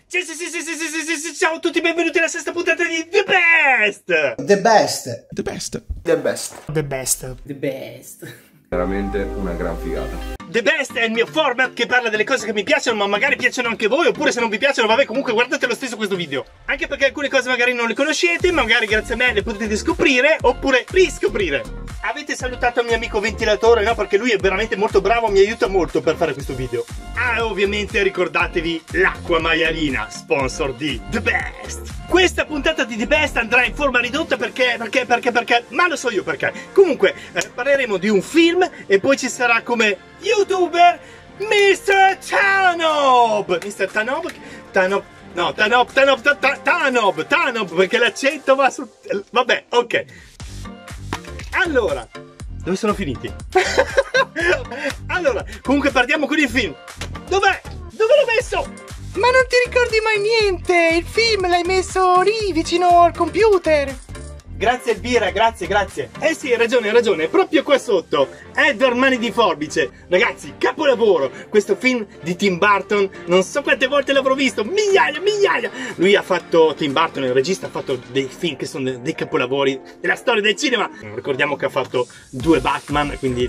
Ciao a tutti, benvenuti alla sesta puntata di The Best! The Best! The Best. The Best. The Best. The Best. Veramente una gran figata. The Best è il mio format che parla delle cose che mi piacciono, ma magari piacciono anche voi, oppure se non vi piacciono, vabbè, comunque guardate lo stesso questo video. Anche perché alcune cose magari non le conoscete, magari grazie a me le potete scoprire, oppure riscoprire. Avete salutato il mio amico ventilatore, no? Perché lui è veramente molto bravo, mi aiuta molto per fare questo video. Ah, ovviamente ricordatevi l'acqua maialina, sponsor di The Best. Questa puntata di The Best andrà in forma ridotta perché, ma lo so io perché. Comunque, parleremo di un film e poi ci sarà come youtuber Mr. Tanob. Mr. Tanob? Tanob, perché l'accento va su... Vabbè, ok. Allora, dove sono finiti? Allora, comunque partiamo con il film. Dov'è? Dove l'ho messo? Ma non ti ricordi mai niente? Il film l'hai messo lì, vicino al computer. Grazie Elvira, grazie. Eh sì, hai ragione, proprio qua sotto. Edward Mani di Forbice. Ragazzi, capolavoro. Questo film di Tim Burton, non so quante volte l'avrò visto, migliaia. Lui ha fatto, Tim Burton, il regista, ha fatto dei film che sono dei capolavori della storia del cinema. Ricordiamo che ha fatto 2 Batman, quindi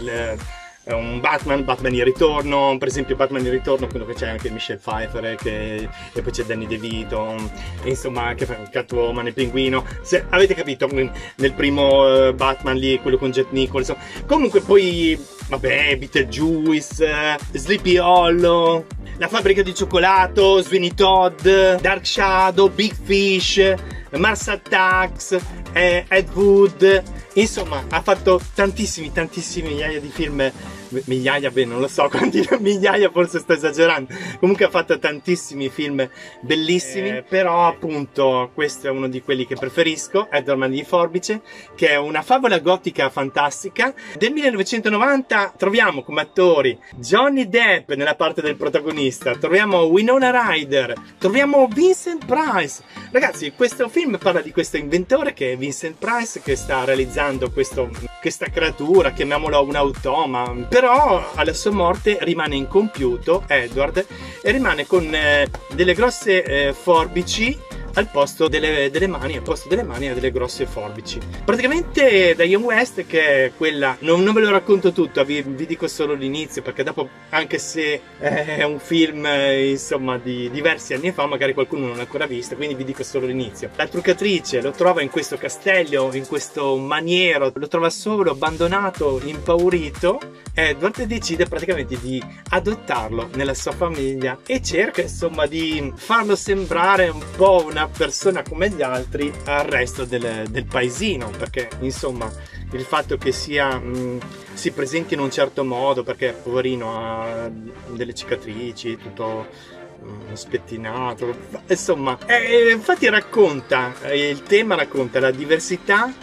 un Batman in Ritorno, per esempio Batman in Ritorno, quello che c'è anche Michelle Pfeiffer e poi c'è Danny DeVito, e insomma che fa Catwoman, il pinguino, se avete capito, nel primo Batman lì, quello con Jack Nicholson. Comunque poi, vabbè, Beetlejuice, Sleepy Hollow, La fabbrica di cioccolato, Sweeney Todd, Dark Shadow, Big Fish, Mars Attacks, Ed Wood. Insomma, ha fatto tantissimi migliaia di film. Migliaia, beh, non lo so quanti migliaia, forse sto esagerando. Comunque ha fatto tantissimi film bellissimi, però appunto questo è uno di quelli che preferisco, Edward Mani di Forbice, che è una favola gotica fantastica. Del 1990 troviamo come attori Johnny Depp nella parte del protagonista, troviamo Winona Ryder, troviamo Vincent Price. Ragazzi, questo film parla di questo inventore che è Vincent Price, che sta realizzando questa creatura, chiamiamola un automa, però alla sua morte rimane incompiuto Edward e rimane con delle grosse forbici al posto delle mani, ha delle grosse forbici. Praticamente Diane West, che è quella, non ve lo racconto tutto, vi dico solo l'inizio, perché dopo, anche se è un film insomma di diversi anni fa, magari qualcuno non l'ha ancora visto, quindi vi dico solo l'inizio. La truccatrice lo trova in questo castello, in questo maniero, lo trova solo, abbandonato, impaurito. Edward decide praticamente di adottarlo nella sua famiglia e cerca insomma di farlo sembrare un po' una persona come gli altri al resto del paesino, perché insomma il fatto che si presenti in un certo modo, perché poverino ha delle cicatrici, tutto spettinato, insomma, infatti racconta il tema, racconta la diversità,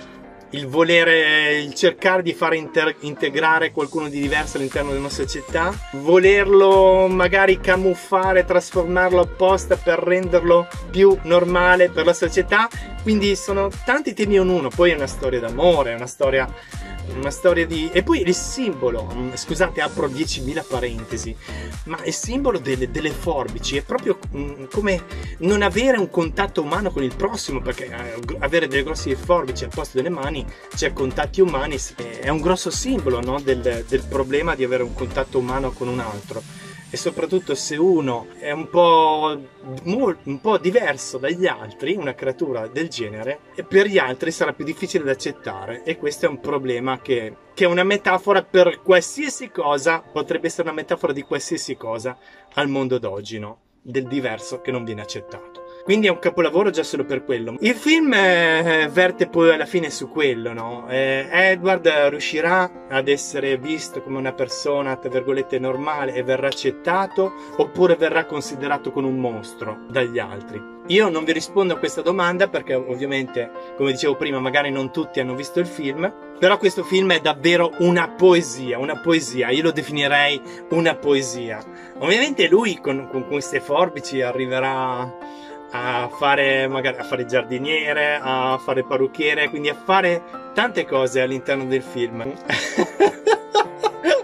il cercare di fare integrare qualcuno di diverso all'interno di una società, volerlo magari camuffare, trasformarlo apposta per renderlo più normale per la società. Quindi sono tanti temi in uno. Poi è una storia d'amore, è una storia di... E poi il simbolo, scusate, apro 10.000 parentesi, ma il simbolo delle forbici è proprio come non avere un contatto umano con il prossimo, perché avere delle grosse forbici al posto delle mani, cioè contatti umani, è un grosso simbolo, no? del problema di avere un contatto umano con un altro. E soprattutto se uno è un po' diverso dagli altri, una creatura del genere, e per gli altri sarà più difficile da accettare, e questo è un problema che è una metafora per qualsiasi cosa, potrebbe essere una metafora di qualsiasi cosa al mondo d'oggi, no? Del diverso che non viene accettato. Quindi è un capolavoro già solo per quello. Il film verte poi alla fine su quello, no? Edward riuscirà ad essere visto come una persona, tra virgolette, normale e verrà accettato, oppure verrà considerato come un mostro dagli altri? Io non vi rispondo a questa domanda perché ovviamente, come dicevo prima, magari non tutti hanno visto il film, però questo film è davvero una poesia, io lo definirei una poesia. Ovviamente lui con queste forbici arriverà a fare giardiniere, a fare parrucchiere, quindi a fare tante cose all'interno del film.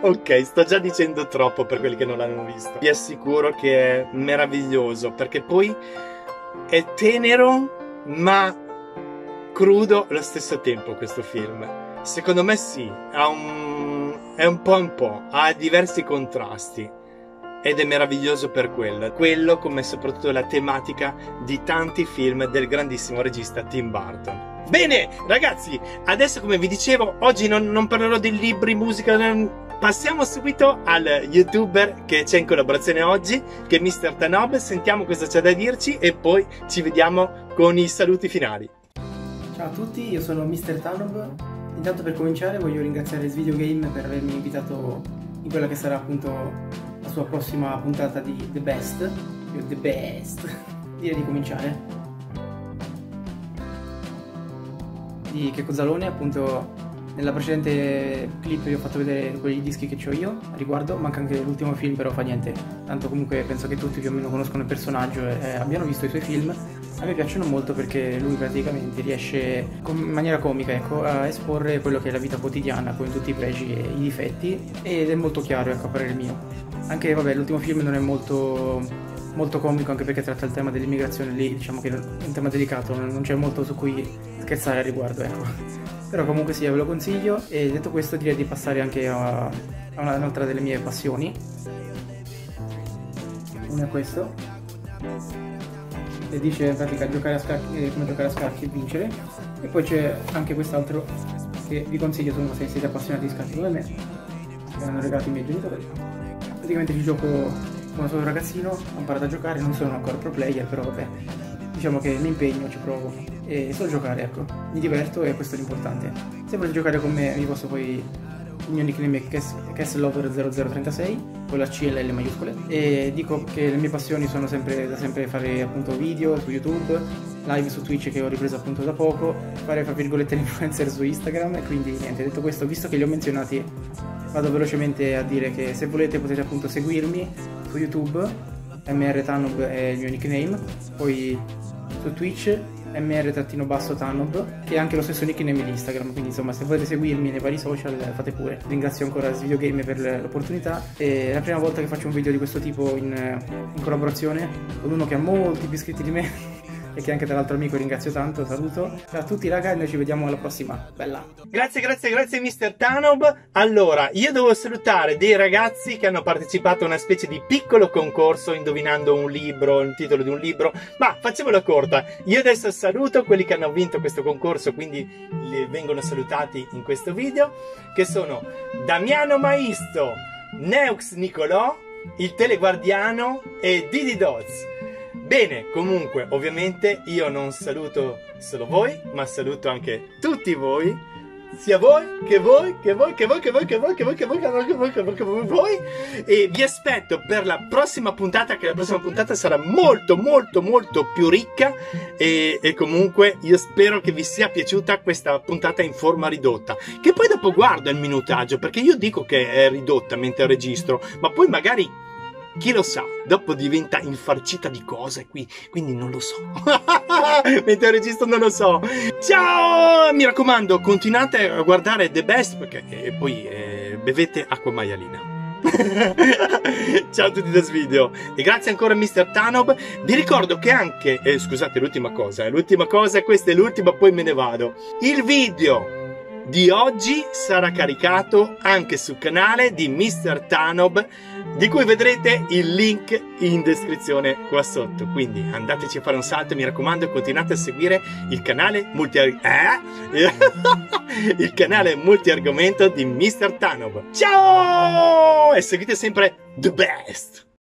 Ok, sto già dicendo troppo per quelli che non l'hanno visto. Vi assicuro che è meraviglioso, perché poi è tenero ma crudo allo stesso tempo questo film. Secondo me sì, è un po', ha diversi contrasti ed è meraviglioso per quello come soprattutto la tematica di tanti film del grandissimo regista Tim Burton. Bene ragazzi, adesso come vi dicevo, oggi non parlerò di libri, musica, passiamo subito al youtuber che c'è in collaborazione oggi, che è Mr. Tanob. Sentiamo cosa c'è da dirci e poi ci vediamo con i saluti finali. Ciao a tutti, io sono Mr. Tanob. Intanto per cominciare voglio ringraziare Svideo Game per avermi invitato in quella che sarà appunto la sua prossima puntata di The Best. Direi di cominciare. Di Checco Zalone, appunto nella precedente clip vi ho fatto vedere quei dischi che ho io a riguardo, manca anche l'ultimo film, però fa niente, tanto comunque penso che tutti più o meno conoscono il personaggio e abbiano visto i suoi film. A me piacciono molto perché lui praticamente riesce in maniera comica, ecco, a esporre quello che è la vita quotidiana con tutti i pregi e i difetti, ed è molto chiaro, ecco, a parere mio. Anche vabbè, l'ultimo film non è molto comico, anche perché tratta il tema dell'immigrazione, lì diciamo che è un tema delicato, non c'è molto su cui scherzare a riguardo, ecco. Però comunque sia, ve lo consiglio. E detto questo direi di passare anche a un'altra delle mie passioni. Uno è questo, che dice in pratica giocare a scacchi, come giocare a scacchi e vincere. E poi c'è anche quest'altro che vi consiglio se siete appassionati di scacchi come me, che mi hanno regalato i miei genitori. Praticamente ci gioco quando sono un ragazzino, ho imparato a giocare, non sono ancora pro player, però vabbè, diciamo che mi impegno, ci provo e so giocare, ecco, mi diverto e questo è l'importante. Se volete giocare con me vi posso poi, il mio nickname è Kesslover0036 con la C e la L maiuscole, e dico che le mie passioni sono da sempre fare appunto video su YouTube, live su Twitch che ho ripreso appunto da poco, fare fra virgolette l'influencer su Instagram, e quindi niente, detto questo, visto che li ho menzionati vado velocemente a dire che se volete potete appunto seguirmi su YouTube, MR Tanob è il mio nickname, poi su Twitch MR-Tanob, che è anche lo stesso nickname di Instagram, quindi insomma se volete seguirmi nei vari social fate pure. Ringrazio ancora Svideo Game per l'opportunità, e è la prima volta che faccio un video di questo tipo in collaborazione con uno che ha molti più iscritti di me e che anche tra l'altro amico, ringrazio tanto, saluto. Ciao a tutti raga e noi ci vediamo alla prossima, bella! Grazie Mr. Tanob. Allora, io devo salutare dei ragazzi che hanno partecipato a una specie di piccolo concorso indovinando un libro, il titolo di un libro, ma facciamola corta. Io adesso saluto quelli che hanno vinto questo concorso, quindi vengono salutati in questo video, che sono Damiano Maisto, Neux Nicolò, il Teleguardiano e Didi Doz. Bene, comunque, ovviamente io non saluto solo voi, ma saluto anche tutti voi, sia voi, che voi, e vi aspetto per la prossima puntata, che la prossima puntata sarà molto più ricca, e comunque io spero che vi sia piaciuta questa puntata in forma ridotta, che poi dopo guardo il minutaggio, perché io dico che è ridotta mentre registro, ma poi magari chi lo sa, dopo diventa infarcita di cose qui, quindi non lo so. Mentre registro non lo so. Ciao! Mi raccomando, continuate a guardare The Best, perché poi bevete acqua maialina. Ciao a tutti da Svideo e grazie ancora a Mr. Tanob. Vi ricordo che anche, scusate, l'ultima cosa, questa è l'ultima, poi me ne vado. Il video di oggi sarà caricato anche sul canale di Mr. Tanob, di cui vedrete il link in descrizione qua sotto, quindi andateci a fare un salto e mi raccomando continuate a seguire il canale multiargomento di Mr. Tanob. Ciao! E seguite sempre The Best!